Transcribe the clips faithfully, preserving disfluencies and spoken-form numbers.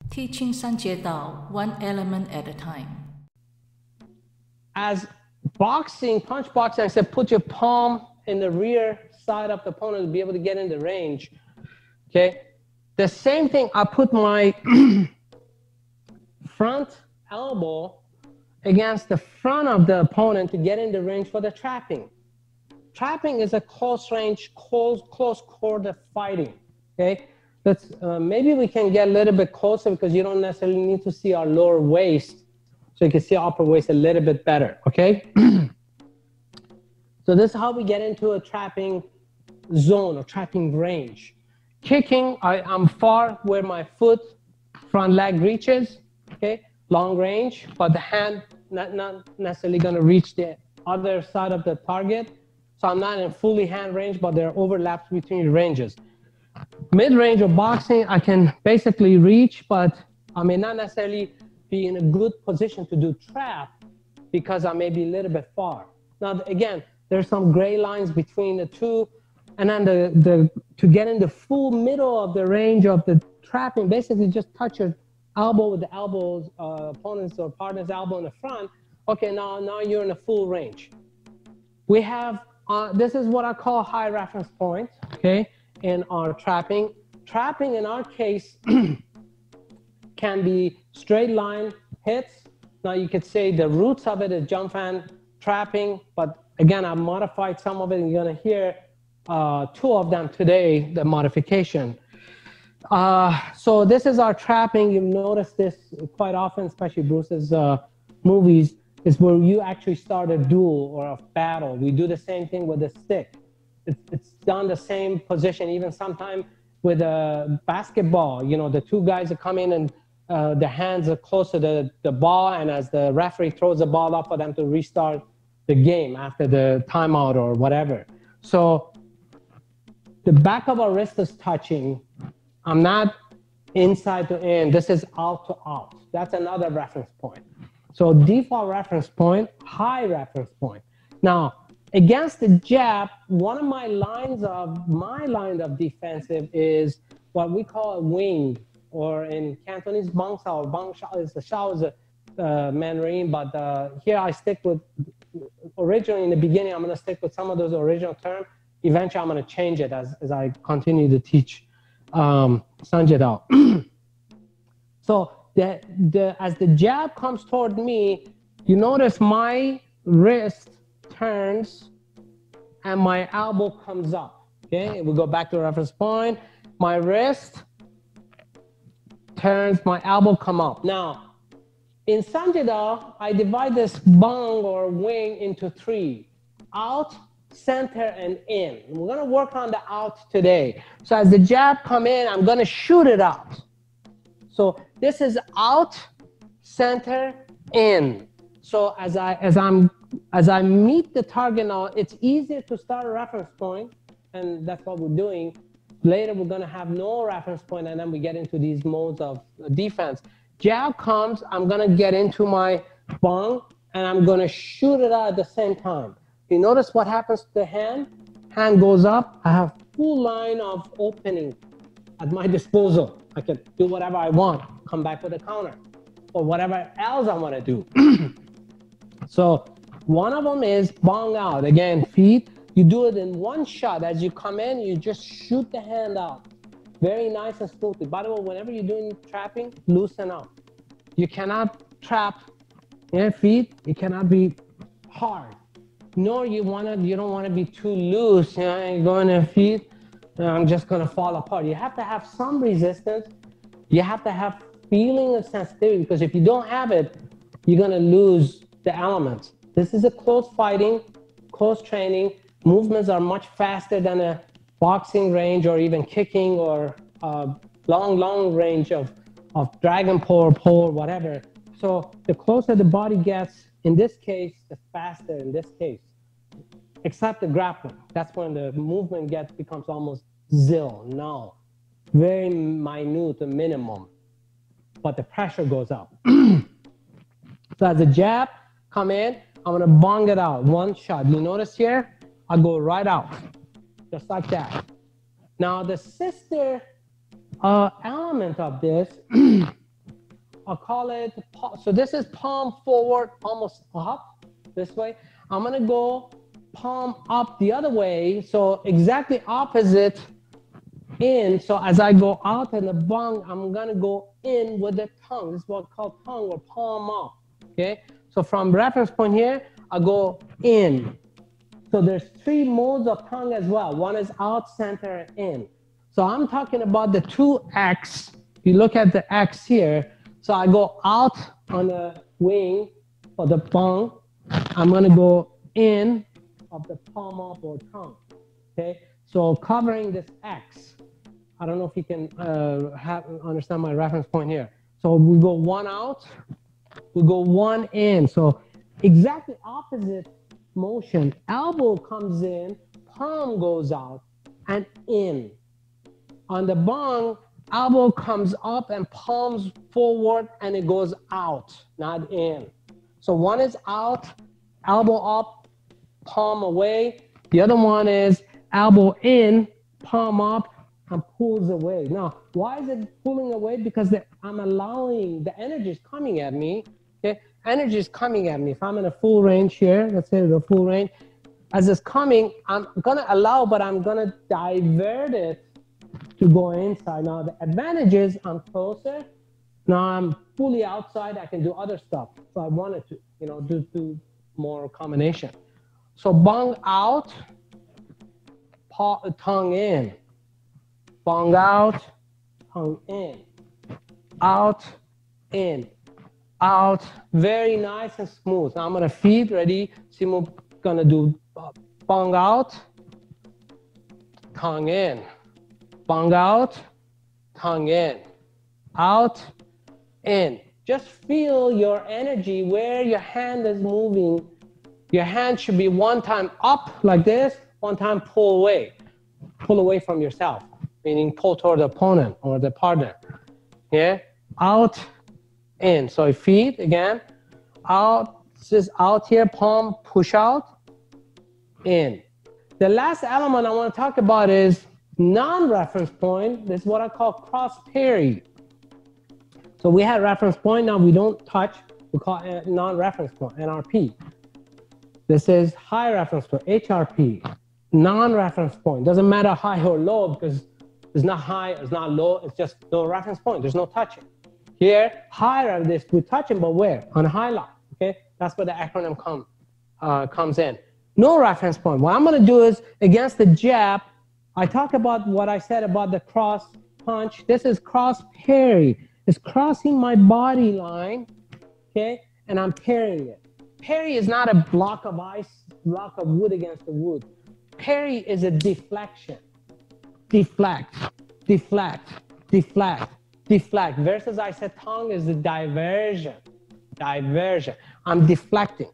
Teaching Sanjie Dao, one element at a time. As boxing, punch boxing, I said put your palm in the rear side of the opponent to be able to get in the range. Okay? The same thing, I put my front elbow against the front of the opponent to get in the range for the trapping. Trapping is a close range, close, close quarter fighting. Okay? Let's, uh, maybe we can get a little bit closer because you don't necessarily need to see our lower waist. So you can see upper waist a little bit better. Okay? So this is how we get into a trapping zone or trapping range. Kicking, I, I'm far where my foot, front leg reaches. Okay? Long range, but the hand not, not necessarily going to reach the other side of the target. So I'm not in fully hand range, but there are overlaps between the ranges. Mid-range of boxing, I can basically reach, but I may not necessarily be in a good position to do trap because I may be a little bit far. Now, again, there's some gray lines between the two. And then the, the, to get in the full middle of the range of the trapping, basically just touch your elbow with the elbows, uh, opponent's or partner's elbow in the front. Okay, now, now you're in a full range. We have, uh, this is what I call high reference point, okay, in our trapping. Trapping in our case can be straight line hits. Now you could say the roots of it is jump fan trapping, but again, I've modified some of it and you're gonna hear uh, two of them today, the modification. Uh, so this is our trapping. You've noticed this quite often, especially Bruce's uh, movies, is where you actually start a duel or a battle. We do the same thing with a stick. It's, it's done the same position, even sometimes with a basketball. You know, the two guys that come in and uh, the hands are close to the, the ball, and as the referee throws the ball up for them to restart the game after the timeout or whatever. So the back of our wrist is touching. I'm not inside to in. This is out to out. That's another reference point. So default reference point, high reference point. Now, against the jab, one of my lines of, my line of defensive is what we call a wing, or in Cantonese, bang sao. Bang sao is the shao is a uh, Mandarin, but uh, here I stick with, originally in the beginning, I'm gonna stick with some of those original terms. Eventually, I'm gonna change it as, as I continue to teach um, Sanjie Dao. So the, the, as the jab comes toward me, you notice my wrist turns and my elbow comes up. Okay, we go back to the reference point. My wrist turns, my elbow come up. Now, in Sanjie Dao, I divide this bang or wing into three: out, center, and in. We're gonna work on the out today. So as the jab come in, I'm gonna shoot it out. So this is out, center, in. So as I as I'm as I meet the target now, it's easier to start a reference point, and that's what we're doing. Later we're gonna have no reference point, and then we get into these modes of defense. Jab comes, I'm gonna get into my bang, and I'm gonna shoot it out at the same time. You notice what happens to the hand? Hand goes up, I have full line of opening at my disposal. I can do whatever I want, come back with a counter, or whatever else I wanna do. So one of them is bang out. Again, feet, you do it in one shot. As you come in, you just shoot the hand out. Very nice and smoothly. By the way, whenever you're doing trapping, loosen up. You cannot trap your feet. You cannot be hard. Nor you wanna, you don't wanna be too loose. You know, you go in your feet, I'm just gonna fall apart. You have to have some resistance. You have to have feeling of sensitivity, because if you don't have it, you're gonna lose the elements. This is a close fighting, close training. Movements are much faster than a boxing range or even kicking or uh, long, long range of, of dragon pole, pole, whatever. So the closer the body gets, in this case, the faster in this case, except the grappling. That's when the movement gets becomes almost zero, no, very minute, a minimum, but the pressure goes up. So as a jab come in, I'm gonna bang it out, one shot. You notice here, I go right out, just like that. Now the sister uh, element of this I'll call it, so this is palm forward, almost up this way. I'm gonna go palm up the other way, so exactly opposite in. So as I go out in the bung, I'm gonna go in with the tongue. This is what's called tongue or palm up, okay? So from reference point here, I go in. So there's three modes of tongue as well. One is out, center, and in. So I'm talking about the two X. You look at the X here. So I go out on the wing or the bung. I'm gonna go in of the palm up or tongue, okay? So covering this X. I don't know if you can uh, have, understand my reference point here. So we go one out, we go one in. So exactly opposite motion. Elbow comes in, palm goes out and in. On the bung, elbow comes up and palms forward and it goes out, not in. So one is out, elbow up, palm away. The other one is elbow in, palm up, and pulls away. Now, why is it pulling away? Because the, I'm allowing, the energy is coming at me, okay? Energy is coming at me. If I'm in a full range here, let's say the full range, as it's coming, I'm gonna allow, but I'm gonna divert it to go inside. Now, the advantage is I'm closer. Now I'm fully outside, I can do other stuff. So I wanted to, you know, do, do more combination. So bung out, paw, tongue in. Bung out, tongue in. Out, in. Out, very nice and smooth. Now I'm gonna feed, ready? Simu gonna do uh, bung out, tongue in. Bung out, tongue in. Out, in. Just feel your energy where your hand is moving. Your hand should be one time up like this, one time pull away. Pull away from yourself, meaning pull toward the opponent or the partner. Yeah? Out, in. So feet again. Out, this is out here, palm, push out, in. The last element I want to talk about is non-reference point. This is what I call cross parry. So we had reference point, now we don't touch, we call it non-reference point, N R P. This is high reference point, H R P. Non-reference point, doesn't matter high or low because it's not high, it's not low, it's just no reference point, there's no touching. Here, higher this, we touching, but where? On a highlight, okay? That's where the acronym come, uh, comes in. No reference point, what I'm gonna do is, against the jab, I talk about what I said about the cross punch. This is cross parry. It's crossing my body line, okay? And I'm parrying it. Parry is not a block of ice, block of wood against the wood. Parry is a deflection. Deflect, deflect, deflect, deflect. Versus I said tongue is the diversion. Diversion. I'm deflecting,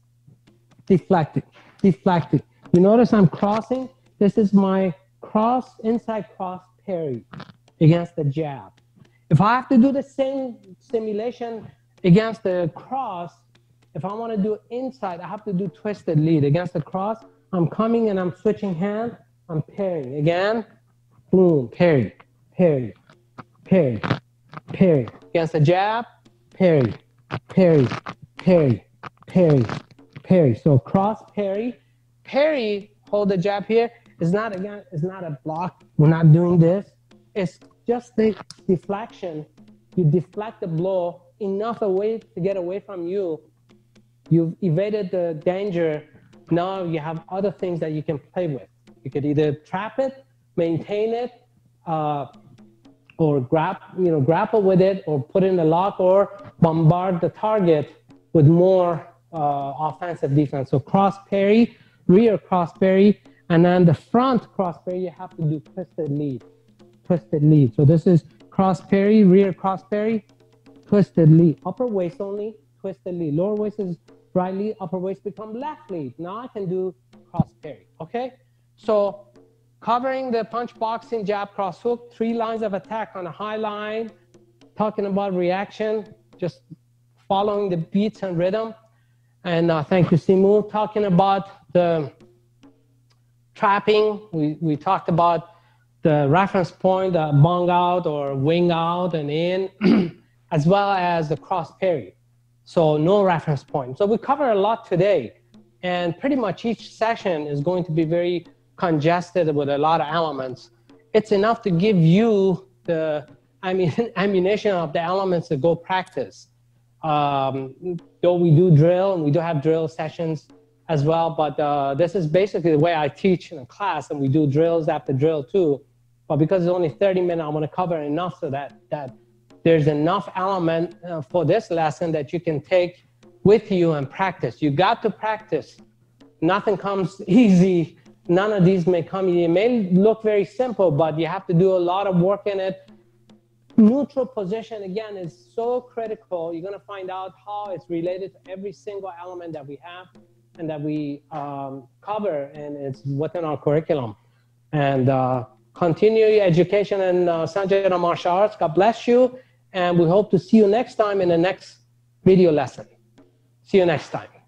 deflecting, deflecting. You notice I'm crossing? This is my cross, inside cross parry against the jab. If I have to do the same simulation against the cross, if I want to do inside, I have to do twisted lead. Against the cross, I'm coming and I'm switching hand, I'm parrying. Again, boom, parry, parry, parry, parry. Against the jab, parry, parry, parry, parry, parry. So cross, parry, parry, hold the jab here. It's not, again, it's not a block. We're not doing this. It's just the deflection. You deflect the blow enough away to get away from you. You've evaded the danger. Now you have other things that you can play with. You could either trap it, maintain it, uh, or grab, you know, grapple with it, or put in the lock, or bombard the target with more uh, offensive defense. So cross parry, rear cross parry, and then the front cross parry, you have to do twisted lead. Twisted lead. So this is cross parry, rear cross parry, twisted lead. Upper waist only, twisted lead. Lower waist is right lead, upper waist become left lead. Now I can do cross parry, okay? So covering the punch, boxing, jab, cross hook, three lines of attack on a high line, talking about reaction, just following the beats and rhythm. And uh, thank you, Simu. Talking about the trapping, we, we talked about the reference point, the bung out or wing out and in. as well as the cross parry. So no reference point. So we cover a lot today, and pretty much each session is going to be very congested with a lot of elements. It's enough to give you the I mean, ammunition of the elements to go practice. Um, though we do drill, and we do have drill sessions as well, but uh, this is basically the way I teach in a class, and we do drills after drill too. But because it's only thirty minutes, I want to cover enough so that, that there's enough element uh, for this lesson that you can take with you and practice. You got to practice. Nothing comes easy. None of these may come easy. It may look very simple, but you have to do a lot of work in it. Neutral position, again, is so critical. You're going to find out how it's related to every single element that we have and that we um, cover, and it's within our curriculum. And uh, continue your education in uh, Sanjay Martial Arts. God bless you. And we hope to see you next time in the next video lesson. See you next time.